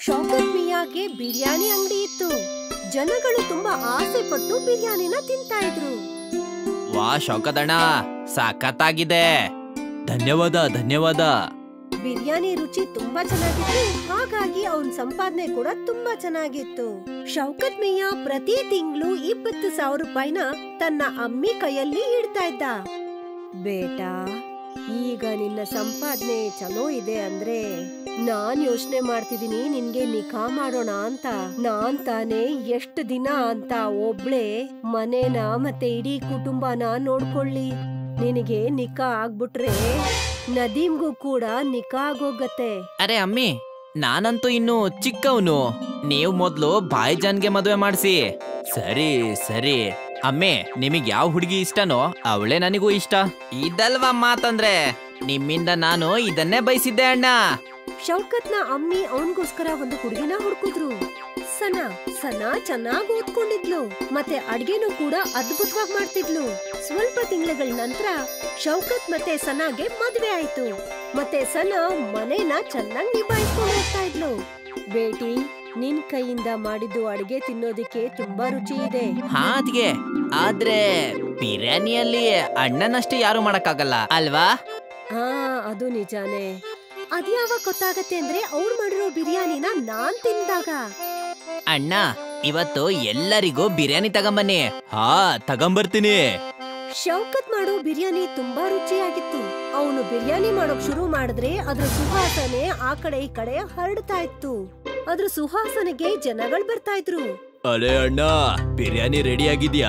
ಶೌಕತ್ ಮಿಯಾಗೆ ಬಿರಿಯಾನಿ ಅಂಗಡಿ ಇತ್ತು. ಜನಗಳು ತುಂಬಾ ಆಸೆ ಪಟ್ಟು ಬಿರಿಯಾನಿನ ತಿಂತಾ ಇದ್ರು. ವಾ ಶೌಕತ್ ಅಣ್ಣ, ಸಖತ್ತಾಗಿದೆ. ಧನ್ಯವಾದ ಧನ್ಯವಾದ. ಬಿರಿಯಾನಿ ರುಚಿ ತುಂಬಾ ಚೆನ್ನಾಗಿತ್ತು, ಹಾಗಾಗಿ ಅವನ್ ಸಂಪಾದನೆ ಕೂಡ ತುಂಬಾ ಚೆನ್ನಾಗಿತ್ತು. ಶೌಕತ್ ಮಿಯಾ ಪ್ರತಿ ತಿಂಗಳು 20,000 ರೂಪಾಯಿನ ತನ್ನ ಅಮ್ಮಿ ಕೈಯಲ್ಲಿ ಇಡ್ತಾ ಇದ್ದ. ಬೇಟಾ, ಈಗ ನಿನ್ನ ಸಂಪಾದನೆ ಚಲೋ ಇದೆ ಅಂದ್ರೆ ನಾನ್ ಯೋಚನೆ ಮಾಡ್ತಿದೀನಿ ನಿನ್ಗೆ ನಿಖಾ ಮಾಡೋಣ ಅಂತ. ನಾನ್ ತಾನೇ ಎಷ್ಟ್ ದಿನ ಅಂತ ಒಬ್ಳೆ ಮನೇನ ಮತ್ತೆ ಇಡೀ ಕುಟುಂಬನ ನೋಡ್ಕೊಳ್ಳಿ. ನಿನಗೆ ನಿಖಾ ಆಗ್ಬಿಟ್ರೆ ನದೀಮ್ಗೂ ಕೂಡ ನಿಖಾ ಆಗೋಗತ್ತೆ. ಅರೆ ಅಮ್ಮಿ, ನಾನಂತೂ ಇನ್ನು ಚಿಕ್ಕವನು. ನೀವು ಮೊದ್ಲು ಭಾಯ್ಜಾನ್ಗೆ ಮದುವೆ ಮಾಡಿಸಿ. ಸರಿ ಸರಿ ಅಮ್ಮೆ, ನಿಮಗ್ ಯಾವ ಹುಡುಗಿ ಇಷ್ಟನೋ ಅವಳೇ ನನಗೂ ಇಷ್ಟ. ಇದಲ್ವಾ ಮಾತಂದ್ರೆ, ನಿಮ್ಮಿಂದ ನಾನು ಇದನ್ನೇ ಬಯಸಿದ್ದೆ ಅಣ್ಣ. ಶೌಕತ್ನ ಅಮ್ಮಿ ಅವನ್ಗೋಸ್ಕರ ಒಂದು ಹುಡುಗಿನ ಹುಡುಕಿದ್ರು. ಸನಾ ಚೆನ್ನಾಗ್ ಓದ್ಕೊಂಡಿದ್ಲು, ಮತ್ತೆ ಅಡ್ಗೆನೂ ಕೂಡ ಅದ್ಭುತವಾಗಿ ಮಾಡ್ತಿದ್ಲು. ಸ್ವಲ್ಪ ತಿಂಗಳ ನಂತರ ಶೌಕತ್ ಮತ್ತೆ ಸನಾಗೆ ಮದ್ವೆ ಆಯ್ತು. ಮತ್ತೆ ಸನಾ ಮನೇನ ಚೆನ್ನಾಗಿ ನಿಭಾಯಿಸ್ಕೊಂಡು ಹೋಗ್ತಾ ಇದ್ಲು. ಬೇಟಿ, ನಿನ್ ಕೈಯಿಂದ ಮಾಡಿದ್ದು ಅಡ್ಗೆ ತಿನ್ನೋದಿಕ್ಕೆ ತುಂಬಾ ರುಚಿ ಇದೆ. ಹಾಗೆ, ಆದ್ರೆ ಬಿರಿಯಾನಿಯಲ್ಲಿ ಅಣ್ಣನಷ್ಟೇ ಯಾರು ಮಾಡಕ್ಕಾಗಲ್ಲ ಅಲ್ವಾ? ಹಾ, ಅದು ನಿಜಾನೇ. ಅದ್ಯಾವಾಗ ಗೊತ್ತಾಗತ್ತೆ ಅಂದ್ರೆ ಅವ್ರು ಮಾಡಿರೋ ಬಿರಿಯಾನಿನ ನಾನ್ ತಿಂದಾಗ. ಅಣ್ಣ, ಇವತ್ತು ಎಲ್ಲರಿಗೂ ಬಿರಿಯಾನಿ ತಗೊಂಬನ್ನಿ. ಹಾ, ತಗೊಂಬರ್ತೀನಿ. ಶೌಕತ್ ಮಾಡೋ ಬಿರಿಯಾನಿ ತುಂಬಾ ರುಚಿಯಾಗಿತ್ತು. ಅವನು ಬಿರಿಯಾನಿ ಮಾಡೋಕ್ ಶುರು ಮಾಡಿದ್ರೆ ಅದ್ರ ಸುವಾಸನೆ ಆ ಕಡೆ ಈ ಕಡೆ ಹರಡ್ತಾ ಇತ್ತು. ಅದ್ರ ಸುವಾಸನೆಗೆ ಜನಗಳು ಬರ್ತಾ ಇದ್ರು. ಅರೆ ಅಣ್ಣ, ಬಿರಿಯಾನಿ ರೆಡಿ ಆಗಿದ್ಯಾ?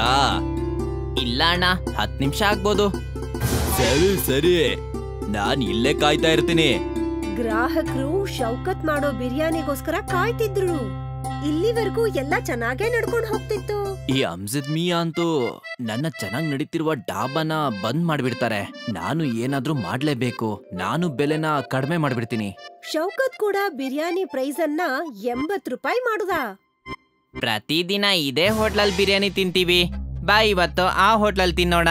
ಇಲ್ಲ ಅಣ್ಣ, 10 ನಿಮಿಷ ಆಗ್ಬೋದು. ಸರಿ ಸರಿ, ನಾನ್ ಇಲ್ಲೇ ಕಾಯ್ತಾ ಇರ್ತೀನಿ. ಗ್ರಾಹಕರು ಶೌಕತ್ ಮಾಡೋ ಬಿರಿಯಾನಿಗೋಸ್ಕರ ಕಾಯ್ತಿದ್ರು. ಇಲ್ಲಿವರೆಗೂ ಎಲ್ಲ ಚೆನ್ನಾಗೇ ನಡ್ಕೊಂಡು ಹೋಗ್ತಿತ್ತು. ಈ ಅಮ್ಜದ್ ಮಿಯಾ ಅಂತೂ ನನ್ನ ಚೆನ್ನಾಗ್ ನಡೀತಿರುವ ಡಾಬಾನ ಬಂದ್ ಮಾಡ್ಬಿಡ್ತಾರೆ. ನಾನು ಏನಾದ್ರೂ ಮಾಡ್ಲೇಬೇಕು. ನಾನು ಬೆಲೆನ ಕಡಿಮೆ ಮಾಡ್ಬಿಡ್ತೀನಿ. ಶೌಕತ್ ಕೂಡ ಬಿರಿಯಾನಿ ಪ್ರೈಸ್ ಅನ್ನ 80 ರೂಪಾಯಿ ಮಾಡುದ. ಪ್ರತಿದಿನ ಇದೇ ಹೋಟ್ಲಲ್ಲಿ ಬಿರಿಯಾನಿ ತಿಂತೀವಿ, ಬಾ ಇವತ್ತು ಆ ಹೋಟ್ಲಲ್ಲಿ ತಿನ್ನೋಣ.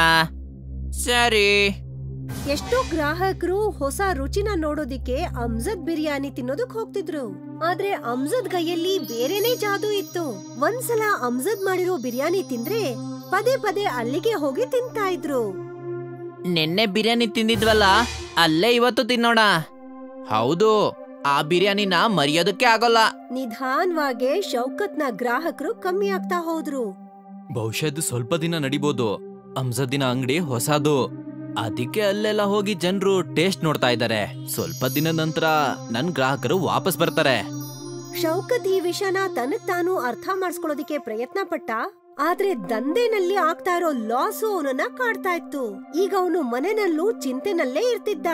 ಸರಿ. ಎಷ್ಟೋ ಗ್ರಾಹಕರು ಹೊಸ ರುಚಿನ ನೋಡೋದಿಕ್ಕೆ ಅಮ್ಜದ್ ಬಿರಿಯಾನಿ ತಿನ್ನೋದಕ್ ಹೋಗ್ತಿದ್ರು. ಆದ್ರೆ ಅಮ್ಜದ್ ಕೈಯಲ್ಲಿ ಬೇರೆನೇ ಜಾದೂ ಇತ್ತು. ಒಂದ್ಸಲ ಅಮ್ಜದ್ ಮಾಡಿರೋ ಬಿರಿಯಾನಿ ತಿಂದ್ರೆ ಪದೇ ಪದೇ ಅಲ್ಲಿಗೆ ಹೋಗಿ ತಿಂತಾ ಇದ್ರು. ನಿನ್ನೆ ಬಿರಿಯಾನಿ ತಿಂದಿದ್ವಲ್ಲ, ಅಲ್ಲೇ ಇವತ್ತು ತಿನ್ನೋಣ. ಹೌದು, ಆ ಬಿರಿಯಾನಿನ ಮರೆಯೋದಕ್ಕೆ ಆಗೋಲ್ಲ. ನಿಧಾನವಾಗಿ ಶೌಕತ್ನ ಗ್ರಾಹಕರು ಕಮ್ಮಿ ಆಗ್ತಾ ಹೋದ್ರು. ಬಹುಶಃ ಸ್ವಲ್ಪ ದಿನ ನಡಿಬೋದು. ಅಮ್ಜದ್ದಿನ ಅಂಗಡಿ ಹೊಸದು, ಅದಕ್ಕೆ ಅಲ್ಲೆಲ್ಲ ಹೋಗಿ ಜನರು ಟೇಸ್ಟ್ ನೋಡ್ತಾ ಇದ್ದಾರೆ. ಸ್ವಲ್ಪ ದಿನ ನಂತರ ನನ್ ಗ್ರಾಹಕರು ವಾಪಸ್ ಬರ್ತಾರೆ. ಶೌಕತ್ ಈ ವಿಷಯನ ತನಗ್ ತಾನು ಅರ್ಥ ಮಾಡಿಸ್ಕೊಳ್ಳೋದಿಕ್ಕೆ ಪ್ರಯತ್ನ ಪಟ್ಟ. ಆದ್ರೆ ದಂಧೆನಲ್ಲಿ ಆಗ್ತಾ ಇರೋ ಲಾಸು ಅವನನ್ನ ಕಾಡ್ತಾ ಇತ್ತು. ಈಗ ಅವನು ಮನೆಯಲ್ಲೂ ಚಿಂತೆನಲ್ಲೇ ಇರ್ತಿದ್ದ.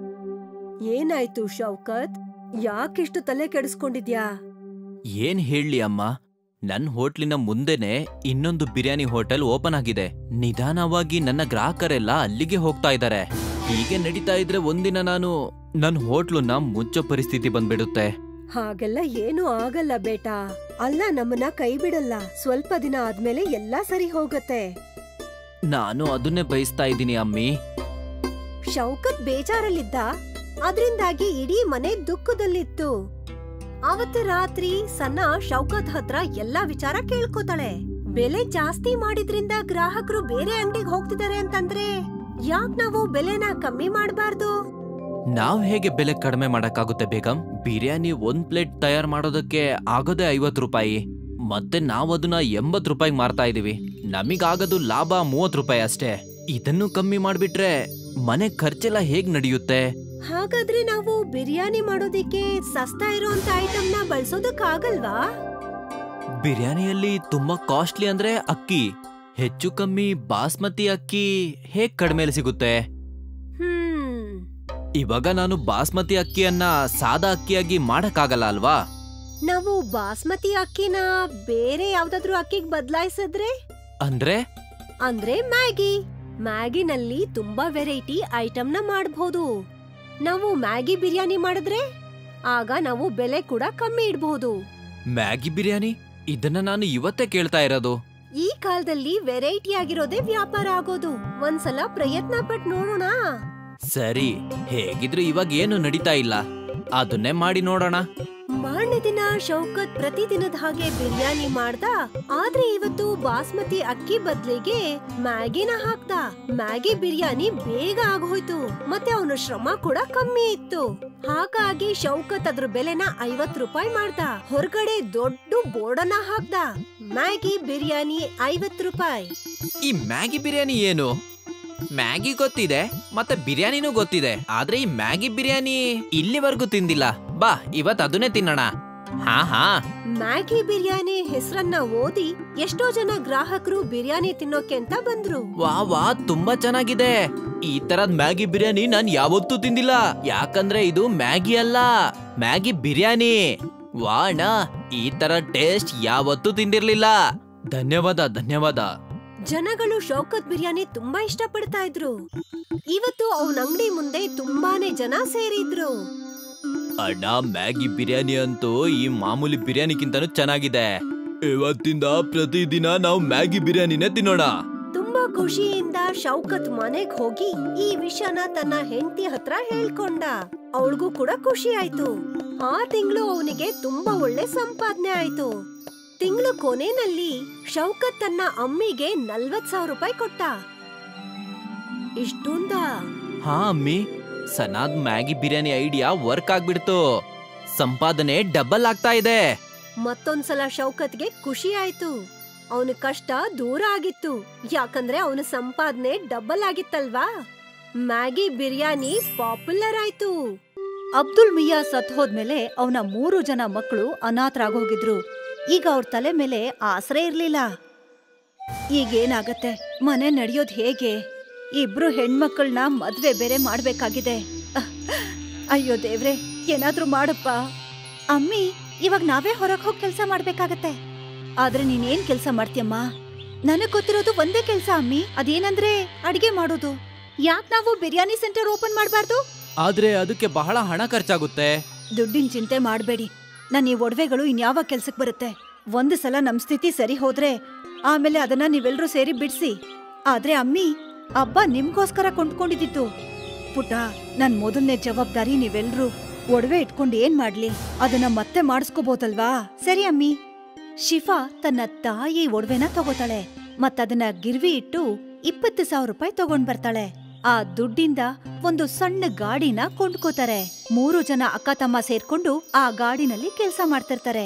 ಏನಾಯ್ತು ಶೌಕತ್, ಯಾಕಿಷ್ಟು ತಲೆ ಕೆಡಿಸ್ಕೊಂಡಿದ್ಯಾ? ಏನ್ ಹೇಳಿ ಅಮ್ಮ, ನನ್ ಹೋಟ್ಲಿನ ಮುಂದೆನೆ ಇನ್ನೊಂದು ಬಿರಿಯಾನಿ ಹೋಟೆಲ್ ಓಪನ್ ಆಗಿದೆ. ನಿಧಾನವಾಗಿ ನನ್ನ ಗ್ರಾಹಕರೆಲ್ಲ ಅಲ್ಲಿಗೆ ಹೋಗ್ತಾ ಇದ್ದಾರೆ. ಹೀಗೆ ನಡೀತಾ ಇದ್ರೆ ಒಂದಿನ ನಾನು ನನ್ ಹೋಟ್ಲನ್ನ ಮುಚ್ಚೋ ಪರಿಸ್ಥಿತಿ ಬಂದ್ಬಿಡುತ್ತೆ. ಹಾಗೆಲ್ಲ ಏನು ಆಗಲ್ಲ ಬೇಟಾ. ಅಲ್ಲ, ನಮ್ಮನ್ನ ಕೈ ಬಿಡಲ್ಲ. ಸ್ವಲ್ಪ ದಿನ ಆದ್ಮೇಲೆ ಎಲ್ಲಾ ಸರಿ ಹೋಗತ್ತೆ. ನಾನು ಅದನ್ನೇ ಬಯಸ್ತಾ ಇದ್ದೀನಿ ಅಮ್ಮಿ. ಶೌಕತ್ ಬೇಜಾರಲ್ಲಿದ್ದ. ಅದ್ರಿಂದಾಗಿ ಇಡೀ ಮನೆ ದುಃಖದಲ್ಲಿತ್ತು. ಅವತ್ತು ರಾತ್ರಿ ಸನಾ ಶೌಕತ್ ಹತ್ರ ಎಲ್ಲಾ ವಿಚಾರ ಕೇಳ್ಕೋತಾಳೆ. ಬೆಲೆ ಜಾಸ್ತಿ ಮಾಡಿದ್ರಿಂದ ಗ್ರಾಹಕರು ಬೇರೆ ಅಂಗಡಿಗೆ ಹೋಗ್ತಿದ್ದಾರೆ ಅಂತಂದ್ರೆ ಯಾಕ್ ನಾವು ಬೆಲೆನ ಕಮ್ಮಿ ಮಾಡಬಾರ್ದು? ನಾವ್ ಹೇಗೆ ಬೆಲೆ ಕಡಿಮೆ ಮಾಡಕ್ಕಾಗುತ್ತೆ ಬೇಗಂ? ಬಿರಿಯಾನಿ 1 ಪ್ಲೇಟ್ ತಯಾರು ಮಾಡೋದಕ್ಕೆ ಆಗೋದೇ 50 ರೂಪಾಯಿ. ಮತ್ತೆ ನಾವ್ ಅದನ್ನ 80 ರೂಪಾಯಿಗೆ ಮಾರ್ತಾ ಇದೀವಿ. ನಮಿಗಾಗದು ಲಾಭ 30 ರೂಪಾಯಿ ಅಷ್ಟೇ. ಇದನ್ನು ಕಮ್ಮಿ ಮಾಡ್ಬಿಟ್ರೆ ಮನೆ ಖರ್ಚೆಲ್ಲ ಹೇಗ್ ನಡೆಯುತ್ತೆ? ಹಾಗಾದ್ರೆ ನಾವು ಬಿರಿಯಾನಿ ಮಾಡೋದಿಕ್ಕೆ ಸಸ್ತಾ ಇರೋಂತ ಐಟಮ್ನ ಬಳಸೋದಕ್ಕಾಗಲ್ವಾ? ಬಿರಿಯಾನಿಯಲ್ಲಿ ತುಂಬಾ ಕಾಸ್ಟ್ಲಿ ಅಂದ್ರೆ ಅಕ್ಕಿ. ಹೆಚ್ಚು ಕಮ್ಮಿ ಬಾಸ್ಮತಿ ಅಕ್ಕಿ ಹೇಗ್ ಕಡಿಮೆಲಿ ಸಿಗುತ್ತೆ? ಇವಾಗ ನಾನು ಬಾಸ್ಮತಿ ಅಕ್ಕಿಯನ್ನ ಸಾದಾ ಅಕ್ಕಿಯಾಗಿ ಮಾಡಕ್ಕಾಗಲ್ಲ ಅಲ್ವಾ? ನಾವು ಬಾಸ್ಮತಿ ಅಕ್ಕಿನ ಬೇರೆ ಯಾವ್ದಾದ್ರು ಅಕ್ಕಿಗೆ ಬದಲಾಯಿಸಿದ್ರೆ? ಅಂದ್ರೆ ಮ್ಯಾಗಿನಲ್ಲಿ ತುಂಬಾ ವೆರೈಟಿ ಐಟಮ್ನ ಮಾಡಬಹುದು. ನಾವು ಮ್ಯಾಗಿ ಬಿರಿಯಾನಿ ಮಾಡಿದ್ರೆ ಆಗ ನಾವು ಬೆಲೆ ಕೂಡ ಕಮ್ಮಿ ಇಡಬಹುದು. ಮ್ಯಾಗಿ ಬಿರಿಯಾನಿ? ಇದನ್ನ ನಾನು ಇವತ್ತೇ ಕೇಳ್ತಾ ಇರೋದು. ಈ ಕಾಲದಲ್ಲಿ ವೆರೈಟಿ ಆಗಿರೋದೇ ವ್ಯಾಪಾರ ಆಗೋದು. ಒಂದ್ಸಲ ಪ್ರಯತ್ನ ಪಟ್ಟು ನೋಡೋಣ. ಸರಿ, ಹೇಗಿದ್ರು ಇವಾಗ ಏನು ನಡೀತಾ ಇಲ್ಲ, ಅದನ್ನೇ ಮಾಡಿ ನೋಡೋಣ. ಮಾರನೇ ದಿನ ಶೌಕತ್ ಪ್ರತಿದಿನದ ಹಾಗೆ ಬಿರಿಯಾನಿ ಮಾಡ್ದ. ಆದ್ರೆ ಇವತ್ತು ಬಾಸ್ಮತಿ ಅಕ್ಕಿ ಬದ್ಲಿಗೆ ಮ್ಯಾಗಿನ ಹಾಕ್ದ. ಮ್ಯಾಗಿ ಬಿರಿಯಾನಿ ಬೇಗ ಆಗೋಯ್ತು ಮತ್ತೆ ಅವನ ಶ್ರಮ ಕೂಡ ಕಮ್ಮಿ ಇತ್ತು. ಹಾಗಾಗಿ ಶೌಕತ್ ಅದ್ರ ಬೆಲೆನ 50 ರೂಪಾಯಿ ಮಾಡ್ದ. ಹೊರಗಡೆ ದೊಡ್ಡ ಬೋರ್ಡನ್ನ ಹಾಕ್ದ, ಮ್ಯಾಗಿ ಬಿರಿಯಾನಿ 50 ರೂಪಾಯಿ. ಈ ಮ್ಯಾಗಿ ಬಿರಿಯಾನಿ ಏನು? ಮ್ಯಾಗಿ ಗೊತ್ತಿದೆ ಮತ್ತೆ ಬಿರಿಯಾನಿನೂ ಗೊತ್ತಿದೆ, ಆದ್ರೆ ಈ ಮ್ಯಾಗಿ ಬಿರಿಯಾನಿ ಇಲ್ಲಿವರೆಗೂ ತಿಂದಿಲ್ಲ. ಬಾ ಇವತ್ ಅದನ್ನೇ ತಿನ್ನೋಣ. ಹಾ ಮ್ಯಾಗಿ ಬಿರಿಯಾನಿ ಹೆಸರನ್ನ ಓದಿ ಎಷ್ಟೋ ಜನ ಗ್ರಾಹಕರು ಬಿರಿಯಾನಿ ತಿನ್ನೋಕೆ ಅಂತ ಬಂದ್ರು. ವಾ ತುಂಬಾ ಚೆನ್ನಾಗಿದೆ. ಈ ತರದ್ ಮ್ಯಾಗಿ ಬಿರಿಯಾನಿ ನಾನ್ ಯಾವತ್ತೂ ತಿಂದಿಲ್ಲ. ಯಾಕಂದ್ರೆ ಇದು ಮ್ಯಾಗಿ ಅಲ್ಲ, ಮ್ಯಾಗಿ ಬಿರಿಯಾನಿ. ವಾ ಅಣ್ಣ, ಈ ತರ ಟೇಸ್ಟ್ ಯಾವತ್ತೂ ತಿಂದಿರ್ಲಿಲ್ಲ. ಧನ್ಯವಾದ. ಜನಗಳು ಶೌಕತ್ ಬಿರಿಯಾನಿ ತುಂಬಾ ಇಷ್ಟ ಪಡ್ತಾ ಇದ್ರು. ಇವತ್ತು ಅವನ ಅಂಗಡಿ ಮುಂದೆ ತುಂಬಾನೇ ಜನ ಸೇರಿದ್ರು. ಅಣ್ಣ, ಮ್ಯಾಗಿ ಬಿರಿಯಾನಿ ಅಂತೂ ಈ ಮಾಮೂಲಿ ಬಿರಿಯಾನಿಗಿಂತನೂ ಚೆನ್ನಾಗಿದೆ. ಇವತ್ತಿಂದ ಪ್ರತಿದಿನ ನಾವು ಮ್ಯಾಗಿ ಬಿರಿಯಾನಿನೇ ತಿನ್ನೋಣ. ತುಂಬಾ ಖುಷಿಯಿಂದ ಶೌಕತ್ ಮನೆಗ್ ಹೋಗಿ ಈ ವಿಷಯನ ತನ್ನ ಹೆಂಡತಿ ಹತ್ರ ಹೇಳ್ಕೊಂಡ. ಅವಳಿಗೂ ಕೂಡ ಖುಷಿ ಆಯ್ತು. ಆ ತಿಂಗಳು ಅವನಿಗೆ ತುಂಬಾ ಒಳ್ಳೆ ಸಂಪಾದನೆ ಆಯ್ತು. ತಿಂಗಳು ಕೊನೆಯಲ್ಲಿ ಶೌಕತ್ ತನ್ನ ಅಮ್ಮಿಗೆ 40,000 ರೂಪಾಯಿ ಕೊಟ್ಟ. ಇಷ್ಟೊಂದ? ಹಾ ಅಮ್ಮಿ, ಸನಾದ್ ಮ್ಯಾಗಿ ಬಿರಿಯಾನಿ ಐಡಿಯಾ ವರ್ಕ್ ಆಗ್ಬಿಡ್ತು. ಸಂಪಾದನೆ ಡಬಲ್ ಆಗ್ತಾ ಇದೆ. ಮತ್ತೊಂದ್ಸಲ ಶೌಕತ್ಗೆ ಖುಷಿ ಆಯ್ತು. ಅವನ ಕಷ್ಟ ದೂರ ಆಗಿತ್ತು, ಯಾಕಂದ್ರೆ ಅವನ ಸಂಪಾದನೆ ಡಬಲ್ ಆಗಿತ್ತಲ್ವಾ. ಮ್ಯಾಗಿ ಬಿರಿಯಾನಿ ಪಾಪ್ಯುಲರ್ ಆಯ್ತು. ಅಬ್ದುಲ್ ಮಿಯಾ ಸತ್ ಹೋದ್ಮೇಲೆ ಅವನ 3 ಜನ ಮಕ್ಕಳು ಅನಾಥರಾಗೋಗಿದ್ರು. ಈಗ ಅವ್ರ ತಲೆ ಮೇಲೆ ಆಸರೆ ಇರ್ಲಿಲ್ಲ. ಈಗೇನಾಗತ್ತೆ? ಮನೆ ನಡೆಯೋದ್ ಹೇಗೆ? ಇಬ್ರು ಹೆಣ್ಮಕ್ಕಳನ್ನ ಮದ್ವೆ ಬೇರೆ ಮಾಡ್ಬೇಕಾಗಿದೆ. ಅಯ್ಯೋ ದೇವ್ರೆ, ಏನಾದ್ರೂ ಮಾಡಪ್ಪ. ಅಮ್ಮಿ, ಇವಾಗ ನಾವೇ ಹೊರಗ್ ಹೋಗಿ ಕೆಲ್ಸ ಮಾಡ್ಬೇಕಾಗತ್ತೆ. ಆದ್ರೆ ನೀನೇನ್ ಕೆಲ್ಸ ಮಾಡ್ತೀಯಮ್ಮ? ನನಗ್ ಗೊತ್ತಿರೋದು ಒಂದೇ ಕೆಲ್ಸ ಅಮ್ಮಿ, ಅದೇನಂದ್ರೆ ಅಡಿಗೆ ಮಾಡೋದು. ಯಾಕ್ ನಾವು ಬಿರಿಯಾನಿ ಸೆಂಟರ್ ಓಪನ್ ಮಾಡ್ಬಾರ್ದು? ಆದ್ರೆ ಅದಕ್ಕೆ ಬಹಳ ಹಣ ಖರ್ಚಾಗುತ್ತೆ. ದುಡ್ಡಿನ ಚಿಂತೆ ಮಾಡ್ಬೇಡಿ. ನನ್ ಈ ಒಡವೆಗಳು ಇನ್ಯಾವ ಕೆಲ್ಸಕ್ ಬರುತ್ತೆ? ಒಂದು ಸಲ ನಮ್ ಸ್ಥಿತಿ ಸರಿ ಹೋದ್ರೆ ಆಮೇಲೆ ಅದನ್ನ ನೀವೆಲ್ರೂ ಸೇರಿ ಬಿಡ್ಸಿ. ಆದ್ರೆ ಅಮ್ಮಿ, ಹಬ್ಬ ನಿಮ್ಗೋಸ್ಕರ ಕೊಂಡ್ಕೊಂಡಿದ್ದು. ಪುಟ, ನನ್ ಮೊದಲನೇ ಜವಾಬ್ದಾರಿ ನೀವೆಲ್ರೂ ಒಡವೆ ಇಟ್ಕೊಂಡು ಏನ್ ಮಾಡ್ಲಿ, ಅದನ್ನ ಮತ್ತೆ ಮಾಡಿಸ್ಕೋಬಹುದಲ್ವಾ? ಸರಿ ಅಮ್ಮಿ. ಶಿಫಾ ತನ್ನ ತಾಯಿ ಒಡವೆನ ತಗೋತಾಳೆ ಮತ್ತದನ್ನ ಗಿರ್ವಿ ಇಟ್ಟು 20,000 ರೂಪಾಯಿ ತಗೊಂಡ್ ಬರ್ತಾಳೆ. ಆ ದುಡ್ಡಿಂದ ಒಂದು ಸಣ್ಣ ಗಾಡಿನ ಕೊಂಡ್ಕೋತಾರೆ. 3 ಜನ ಅಕ್ಕ ತಮ್ಮ ಸೇರ್ಕೊಂಡು ಆ ಗಾಡಿನಲ್ಲಿ ಕೆಲಸ ಮಾಡ್ತಿರ್ತಾರೆ.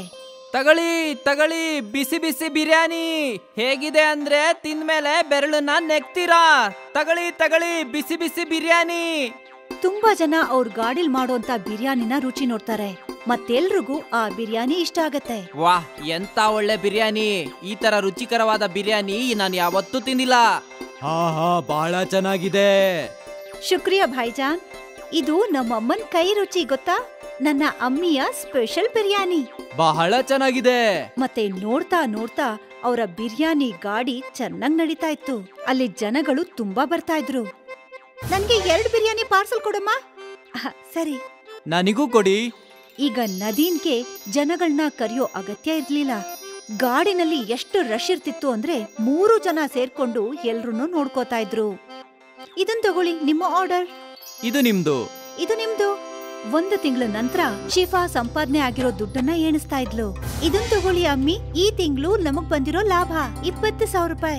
ತಗೊಳ್ಳಿ ಬಿಸಿ ಬಿಸಿ ಬಿರಿಯಾನಿ. ಹೇಗಿದೆ ಅಂದ್ರೆ ತಿಂದ್ಮೇಲೆ ಬೆರಳನ್ನ ನೆಕ್ತೀರಾ. ತಗೊಳ್ಳಿ ಬಿಸಿ ಬಿಸಿ ಬಿರಿಯಾನಿ. ತುಂಬಾ ಜನ ಅವ್ರ ಗಾಡಿಲ್ ಮಾಡೋಂತ ಬಿರಿಯಾನಿನ ರುಚಿ ನೋಡ್ತಾರೆ. ಮತ್ತೆಲ್ರಿಗೂ ಆ ಬಿರಿಯಾನಿ ಇಷ್ಟ ಆಗತ್ತೆ. ವಾಹ್, ಎಂತ ಒಳ್ಳೆ ಬಿರಿಯಾನಿ. ಈ ತರ ರುಚಿಕರವಾದ ಬಿರಿಯಾನಿ ನಾನು ಯಾವತ್ತೂ ತಿಂದಿಲ್ಲ. ಹಾ ಬಹಳ ಚೆನ್ನಾಗಿದೆ. ಶುಕ್ರಿಯಾ ಭಾಯ್ಜಾನ್. ಇದು ನಮ್ಮಮ್ಮನ್ ಕೈ ರುಚಿ ಗೊತ್ತಾ? ನನ್ನ ಅಮ್ಮಿಯ ಸ್ಪೆಷಲ್ ಬಿರಿಯಾನಿ. ಬಹಳ ಚೆನ್ನಾಗಿದೆ. ಮತ್ತೆ ನೋಡ್ತಾ ನೋಡ್ತಾ ಅವರ ಬಿರಿಯಾನಿ ಗಾಡಿ ಚೆನ್ನಾಗ್ ನಡೀತಾ ಇತ್ತು. ಅಲ್ಲಿ ಜನಗಳು ತುಂಬಾ ಬರ್ತಾ ಇದ್ರು. ನನ್ಗೆ 2 ಬಿರಿಯಾನಿ ಪಾರ್ಸಲ್ ಕೊಡಮ್ಮ. ಸರಿ. ನನಗೂ ಕೊಡಿ. ಈಗ ನದೀನ್ಗೆ ಜನಗಳನ್ನ ಕರೆಯೋ ಅಗತ್ಯ ಇರ್ಲಿಲ್ಲ. ಗಾಡಿನಲ್ಲಿ ಎಷ್ಟು ರಶ್ ಇರ್ತಿತ್ತು ಅಂದ್ರೆ 3 ಜನ ಸೇರ್ಕೊಂಡು ಎಲ್ರನ್ನೂ ನೋಡ್ಕೋತಾ ಇದ್ರು. ಇದನ್ ತಗೊಳ್ಳಿ, ನಿಮ್ಮ ಆರ್ಡರ್. ಇದು ನಿಮ್ದು. ಇದು ನಿಮ್ದು. 1 ತಿಂಗಳ ನಂತರ ಶಿಫಾ ಸಂಪಾದನೆ ಆಗಿರೋ ದುಡ್ಡನ್ನ ಎಣಿಸ್ತಾ ಇದ್ಲು. ಇದನ್ ತಗೊಳ್ಳಿ ಅಮ್ಮಿ, ಈ ತಿಂಗಳು ನಮಗ್ ಬಂದಿರೋ ಲಾಭ 20,000 ರೂಪಾಯಿ.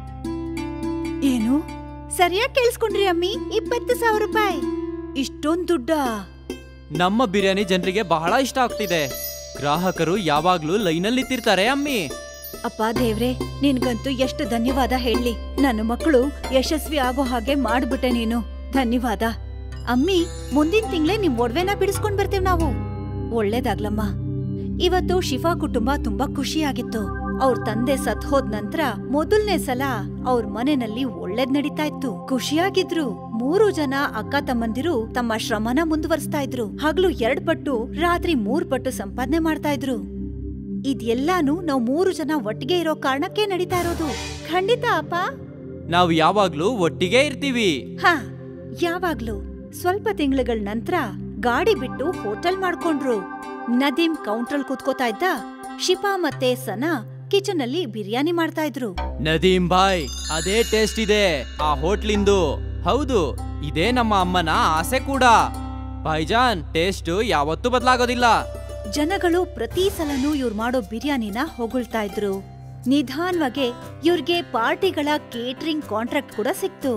ಏನು? ಸರಿಯಾಗಿ ಕೇಳಿಸ್ಕೊಂಡ್ರಿ ಅಮ್ಮಿ, 20,000 ರೂಪಾಯಿ. ಇಷ್ಟೊಂದ್ ದುಡ್ಡ? ನಮ್ಮ ಬಿರಿಯಾನಿ ಜನರಿಗೆ ಬಹಳ ಇಷ್ಟ ಆಗ್ತಿದೆ. ಗ್ರಾಹಕರು ಯಾವಾಗ್ಲೂ ಲೈನಲ್ಲಿ ನಿಂತಿರ್ತಾರೆ ಅಮ್ಮಿ. ಅಪ್ಪ ದೇವ್ರೆ, ನಿನ್ಗಂತೂ ಎಷ್ಟು ಧನ್ಯವಾದ ಹೇಳಿ. ನನ್ನ ಮಕ್ಕಳು ಯಶಸ್ವಿ ಆಗೋ ಹಾಗೆ ಮಾಡ್ಬಿಟ್ಟೆ ನೀನು. ಧನ್ಯವಾದ ಅಮ್ಮಿ. ಮುಂದಿನ ತಿಂಗಳೇ ನಿಮ್ ಒಡವೆನ ಬಿಡಿಸ್ಕೊಂಡ್ ಬರ್ತೇವ್ ನಾವು. ಒಳ್ಳೇದಾಗ್ಲಮ್ಮ. ಇವತ್ತು ಶಿಫಾ ಕುಟುಂಬ ತುಂಬಾ ಖುಷಿಯಾಗಿತ್ತು. ಅವ್ರ ತಂದೆ ಸತ್ ಹೋದ್ ನಂತರ ಮೊದಲನೇ ಸಲ ಅವ್ರ ಮನೆಯಲ್ಲಿ ಒಳ್ಳೇದ್ ನಡೀತಾ ಇತ್ತು. ಖುಷಿಯಾಗಿದ್ರು. 3 ಜನ ಅಕ್ಕ ತಮ್ಮಂದಿರು ತಮ್ಮ ಶ್ರಮನ ಮುಂದುವರಿಸ್ತಾ ಇದ್ರು. ಹಗಲು 2 ಪಟ್ಟು, ರಾತ್ರಿ 3 ಪಟ್ಟು ಸಂಪಾದನೆ ಮಾಡ್ತಾ ಇದ್ರು. ಇದೆಲ್ಲಾನು ನಾವ್ 3 ಜನ ಒಟ್ಟಿಗೆ ಇರೋ ಕಾರಣಕ್ಕೆ ನಡೀತಾ ಇರೋದು. ಖಂಡಿತ ಅಪ್ಪ. ನಾವು ಯಾವಾಗ್ಲೂ ಒಟ್ಟಿಗೆ ಇರ್ತೀವಿ. ಹಾ, ಯಾವಾಗ್ಲೂ. ಸ್ವಲ್ಪ ತಿಂಗಳುಗಳ ನಂತರ ಗಾಡಿ ಬಿಟ್ಟು ಹೋಟೆಲ್ ಮಾಡ್ಕೊಂಡ್ರು. ನದೀಮ್ ಕೌಂಟ್ರಲ್ ಕೂತ್ಕೋತಾ ಇದ್ದ. ಶಿಫಾ ಮತ್ತೆ ಸನಾ ಕಿಚನ್ ಅಲ್ಲಿ ಬಿರಿಯಾನಿ ಮಾಡ್ತಾ ಇದ್ರು. ನದೀಮ್ ಬಾಯ್, ಅದೇ ಟೇಸ್ಟ್ ಇದೆ ಆ ಹೋಟ್ಲಿಂದು. ಹೌದು, ಇದೇ ನಮ್ಮ ಅಮ್ಮನ ಆಸೆ ಕೂಡ. ಭಾಯ್ಜಾನ್, ಟೇಸ್ಟ್ ಯಾವತ್ತೂ ಬದಲಾಗೋದಿಲ್ಲ. ಜನಗಳು ಪ್ರತಿ ಸಲನೂ ಇವ್ರು ಮಾಡೋ ಬಿರಿಯಾನಿನ ಹೊಗಳ್ತಾ ಇದ್ರು. ನಿಧಾನವಾಗಿ ಇವ್ರಿಗೆ ಪಾರ್ಟಿಗಳ ಕೇಟರಿಂಗ್ ಕಾಂಟ್ರಾಕ್ಟ್ ಕೂಡ ಸಿಕ್ತು.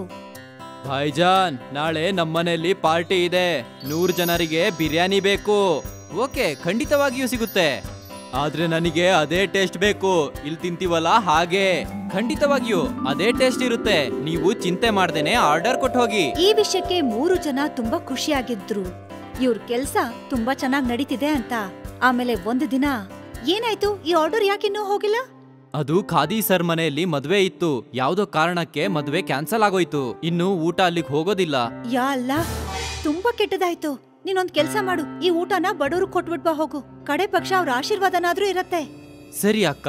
ಭಾಯ್ಜಾನ್, ನಾಳೆ ನಮ್ಮನೆಯಲ್ಲಿ ಪಾರ್ಟಿ ಇದೆ. 100 ಜನರಿಗೆ ಬಿರಿಯಾನಿ ಬೇಕು. ಓಕೆ, ಖಂಡಿತವಾಗಿಯೂ ಸಿಗುತ್ತೆ. ಆದ್ರೆ ನನಗೆ ಅದೇ ಟೇಸ್ಟ್ ಬೇಕು. ಇಲ್ಲಿ ತಿಂತೀವಲ್ಲ ಹಾಗೆ. ಖಂಡಿತವಾಗಿಯೂ ಅದೇ ಟೇಸ್ಟ್ ಇರುತ್ತೆ. ನೀವು ಚಿಂತೆ ಮಾಡ್ದೇನೆ ಆರ್ಡರ್ ಕೊಟ್ಟು ಹೋಗಿ. ಈ ವಿಷಯಕ್ಕೆ 3 ಜನ ತುಂಬಾ ಖುಷಿಯಾಗಿದ್ರು. ಇವ್ರ ಕೆಲ್ಸ ತುಂಬಾ ಚೆನ್ನಾಗ್ ನಡೀತಿದೆ ಅಂತ. ಆಮೇಲೆ ಒಂದು ದಿನ ಏನಾಯ್ತು, ಈ ಆರ್ಡರ್ ಯಾಕಿನ್ನೂ ಹೋಗಿಲ್ಲ? ಅದು ಖಾದಿ ಸರ್ ಮನೆಯಲ್ಲಿ ಮದ್ವೆ ಇತ್ತು. ಯಾವ್ದೋ ಕಾರಣಕ್ಕೆ ಮದ್ವೆ ಕ್ಯಾನ್ಸಲ್ ಆಗೋಯ್ತು. ಇನ್ನು ಊಟ ಅಲ್ಲಿಗೆ ಹೋಗೋದಿಲ್ಲ. ಯಾ ಅಲ್ಲ, ತುಂಬಾ ಕೆಟ್ಟದಾಯ್ತು. ನೀನೊಂದ್ ಕೆಲ್ಸ ಮಾಡು, ಈ ಊಟನ ಬಡವ್ರು ಕೊಟ್ಬಿಟ್ಬಾ ಹೋಗು. ಕಡೆ ಪಕ್ಷ ಅವ್ರ ಆಶೀರ್ವಾದನಾದ್ರೂ ಇರತ್ತೆ. ಸರಿ ಅಕ್ಕ.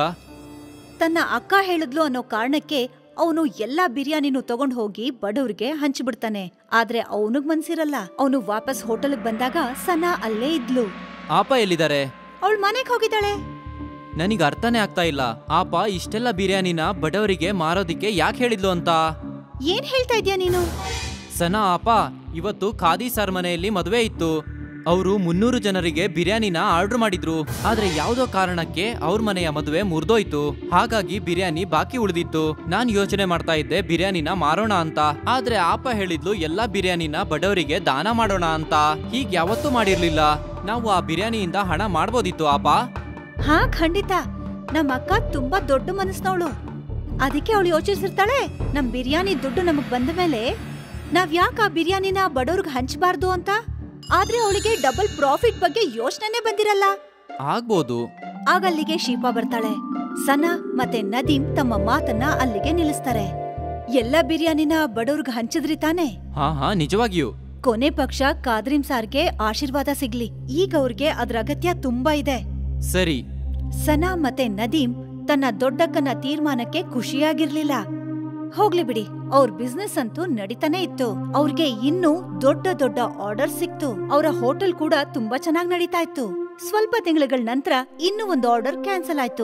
ತನ್ನ ಅಕ್ಕ ಹೇಳಿದ್ಲು ಅನ್ನೋ ಕಾರಣಕ್ಕೆ ಅವನು ಎಲ್ಲಾ ಬಿರಿಯಾನಿನೂ ತಗೊಂಡ್ ಹೋಗಿ ಬಡವ್ರಿಗೆ ಹಂಚ್ಬಿಡ್ತಾನೆ. ಆದ್ರೆ ಅವನಿಗ್ ಮನ್ಸಿರಲ್ಲ. ಅವನು ವಾಪಸ್ ಹೋಟೆಲ್ಗೆ ಬಂದಾಗ ಸನಾ ಅಲ್ಲೇ ಇದ್ಲು. ಆಪ ಎಲ್ಲಿದ್ದಾರೆ? ಅವಳ ಮನೆಗ್ ಹೋಗಿದ್ದಾಳೆ. ನನಗೆ ಅರ್ಥನೇ ಆಗ್ತಾ ಇಲ್ಲ. ಆಪ ಇಷ್ಟೆಲ್ಲ ಬಿರಿಯಾನಿನ ಬಡವರಿಗೆ ಮಾರೋದಿಕ್ಕೆ ಯಾಕೆ ಹೇಳಿದ್ಲು ಅಂತ. ಏನ್ ಹೇಳ್ತಾ ಇದ್ಯಾ ನೀನು? ಸನಾ ಆಪ, ಇವತ್ತು ಖಾದಿ ಸರ್ ಮನೆಯಲ್ಲಿ ಮದುವೆ ಇತ್ತು. ಅವರು 300 ಜನರಿಗೆ ಬಿರಿಯಾನಿನ ಆರ್ಡರ್ ಮಾಡಿದ್ರು. ಆದ್ರೆ ಯಾವ್ದೋ ಕಾರಣಕ್ಕೆ ಅವ್ರ ಮನೆಯ ಮದುವೆ ಮುರಿದೋಯ್ತು. ಹಾಗಾಗಿ ಬಿರಿಯಾನಿ ಬಾಕಿ ಉಳಿದಿತ್ತು. ನಾನ್ ಯೋಚನೆ ಮಾಡ್ತಾ ಇದ್ದೆ ಬಿರಿಯಾನಿನ ಮಾರೋಣ ಅಂತ. ಆದ್ರೆ ಆಪ ಹೇಳಿದ್ಲು ಎಲ್ಲಾ ಬಿರಿಯಾನಿನ ಬಡವರಿಗೆ ದಾನ ಮಾಡೋಣ ಅಂತ. ಹೀಗ್ ಯಾವತ್ತೂ ಮಾಡಿರ್ಲಿಲ್ಲ. ನಾವು ಆ ಬಿರಿಯಾನಿಯಿಂದ ಹಣ ಮಾಡ್ಬೋದಿತ್ತು ಆಪ. ಹಾ, ಖಂಡಿತ. ನಮ್ಮ ಅಕ್ಕ ತುಂಬಾ ದೊಡ್ಡ ಮನಸ್ನವಳು. ಅದಕ್ಕೆ ಅವಳು ಯೋಚಿಸಿರ್ತಾಳೆ, ನಮ್ ಬಿರಿಯಾನಿ ದುಡ್ಡು ನಮಗ್ ಬಂದ ಮೇಲೆ ನಾವ್ ಯಾಕ ಆ ಬಿರಿಯಾನಿನ ಬಡವ್ರಿಗೆ ಹಂಚಬಾರ್ದು ಅಂತ. ಆದ್ರೆ ಅವಳಿಗೆ ಡಬಲ್ ಪ್ರಾಫಿಟ್ ಬಗ್ಗೆ ಯೋಚನೆ ಬಂದಿರಲ್ಲ. ಆಗ್ಬೋದು. ಆಗಲ್ಲಿಗೆ ಶೀಪಾ ಬರ್ತಾಳೆ. ಸನಾ ಮತ್ತೆ ನದೀಮ್ ತಮ್ಮ ಮಾತನ್ನ ಅಲ್ಲಿಗೆ ನಿಲ್ಲಿಸ್ತಾರೆ. ಎಲ್ಲ ಬಿರಿಯಾನಿನ ಬಡವ್ರಿಗೆ ಹಂಚಿದ್ರಿ ತಾನೆ? ಹಾ, ನಿಜವಾಗಿಯೂ. ಕೊನೆ ಪಕ್ಷ ಕಾದ್ರಿಂ ಸಾರ್ಗೆ ಆಶೀರ್ವಾದ ಸಿಗ್ಲಿ. ಈಗ ಅವ್ರಿಗೆ ಅದ್ರ ಅಗತ್ಯ ತುಂಬಾ ಇದೆ. ಸರಿ. ಸನಾ ಮತ್ತೆ ನದೀಮ್ ತನ್ನ ದೊಡ್ಡಕ್ಕನ ತೀರ್ಮಾನಕ್ಕೆ ಖುಷಿಯಾಗಿರ್ಲಿಲ್ಲ. ಹೋಗ್ಲಿ ಬಿಡಿ, ಅವ್ರ ಬಿಸ್ನೆಸ್ ಅಂತೂ ನಡೀತಾನೆ ಇತ್ತು. ಅವ್ರಿಗೆ ಇನ್ನೂ ದೊಡ್ಡ ದೊಡ್ಡ ಆರ್ಡರ್ ಸಿಕ್ತು. ಅವರ ಹೋಟೆಲ್ ಕೂಡ ತುಂಬಾ ಚೆನ್ನಾಗ್ ನಡೀತಾ ಇತ್ತು. ಸ್ವಲ್ಪ ತಿಂಗಳ ನಂತರ ಇನ್ನೂ ಒಂದು ಆರ್ಡರ್ ಕ್ಯಾನ್ಸಲ್ ಆಯ್ತು.